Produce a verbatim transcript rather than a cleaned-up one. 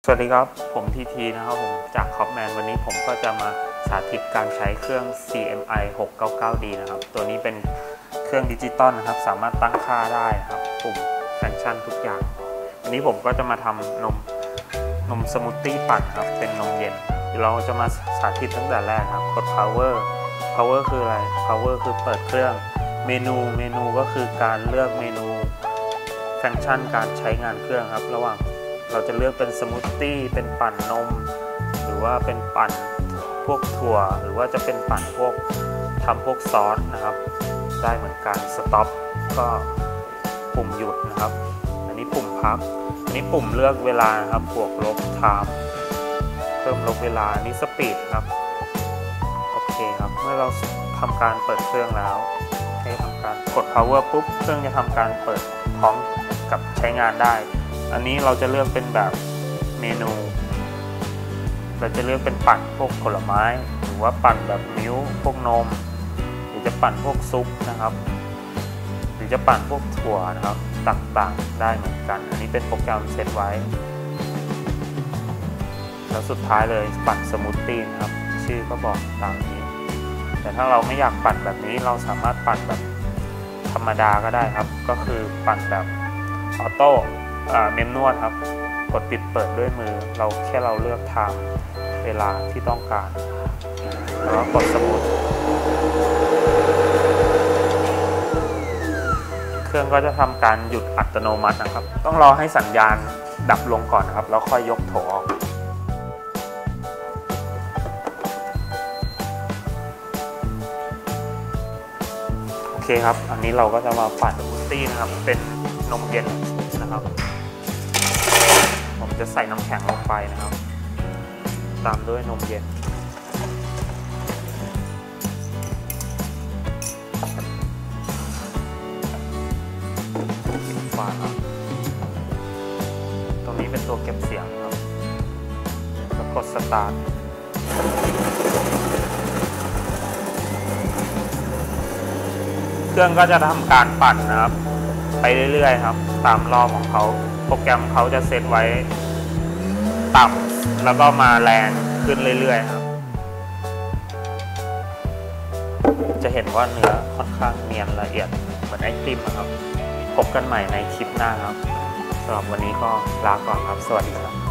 สวัสดีครับผมทีทีนะครับผมจากคอปแมนวันนี้ผมก็จะมาสาธิตการใช้เครื่อง ซี เอ็ม ไอ หกเก้าเก้าดี นะครับตัวนี้เป็นเครื่องดิจิตอลนะครับสามารถตั้งค่าได้นะครับปุ่มฟังก์ชันทุกอย่างวันนี้ผมก็จะมาทำนมนมสมูทตี้ปั่นครับเป็นนมเย็นเดี๋ยวเราจะมาสาธิตตั้งแต่แรกครับกด power power คืออะไร power คือเปิดเครื่องเมนูเมนูก็คือการเลือกเมนูฟังก์ชันการใช้งานเครื่องครับระหว่างเราจะเลือกเป็นสมูทตี้เป็นปั่นนมหรือว่าเป็นปั่นพวกถั่วหรือว่าจะเป็นปั่นพวกทำพวกซอสนะครับได้เหมือนกันสต็อปก็ปุ่มหยุดนะครับอันนี้ปุ่มพักอันนี้ปุ่มเลือกเวลานะครับบวกลบไทม์เพิ่มลบเวลาอันนี้สปีดครับโอเคครับเมื่อเราทำการเปิดเครื่องแล้วให้ทำการกด power ปุ๊บเครื่องจะทำการเปิดพร้อมกับใช้งานได้อันนี้เราจะเลือกเป็นแบบเมนูเราจะเลือกเป็นปั่นพวกผลไม้หรือว่าปั่นแบบมิ้วพวกนมหรือจะปั่นพวกซุปนะครับหรือจะปั่นพวกถั่วนะครับต่างๆได้เหมือนกันอันนี้เป็นโปรแกรมเซตไว้แล้วสุดท้ายเลยปั่นสมูทตี้นะครับชื่อก็บอกตามนี้แต่ถ้าเราไม่อยากปั่นแบบนี้เราสามารถปั่นแบบธรรมดาก็ได้ครับก็คือปั่นแบบออโต้เมมนวดครับกดปิดเปิดด้วยมือเราแค่เราเลือกไทม์เวลาที่ต้องการแล้วก็กดสมูทเครื่องก็จะทำการหยุดอัตโนมัตินะครับต้องรอให้สัญญาณดับลงก่อนนะครับแล้วค่อยยกโถออกโอเคครับอันนี้เราก็จะมาปั่นสมูทตี้นะครับเป็นนมเย็นนะครับผมจะใส่น้ำแข็งลงไปนะครับตามด้วยนมเย็นปิดฝาตรงนี้เป็นตัวเก็บเสียงครับแล้วกดสตาร์ทเครื่องก็จะทำการปั่นนะครับไปเรื่อยๆครับตามรอบของเขาโปรแกรมเขาจะเซตไว้ต่ำแล้วก็มาแรงขึ้นเรื่อยๆครับจะเห็นว่าเนื้อค่อนข้างเนียนละเอียดเหมือนไอติมครับพบกันใหม่ในคลิปหน้าครับสำหรับวันนี้ก็ลาก่อนครับสวัสดีครับ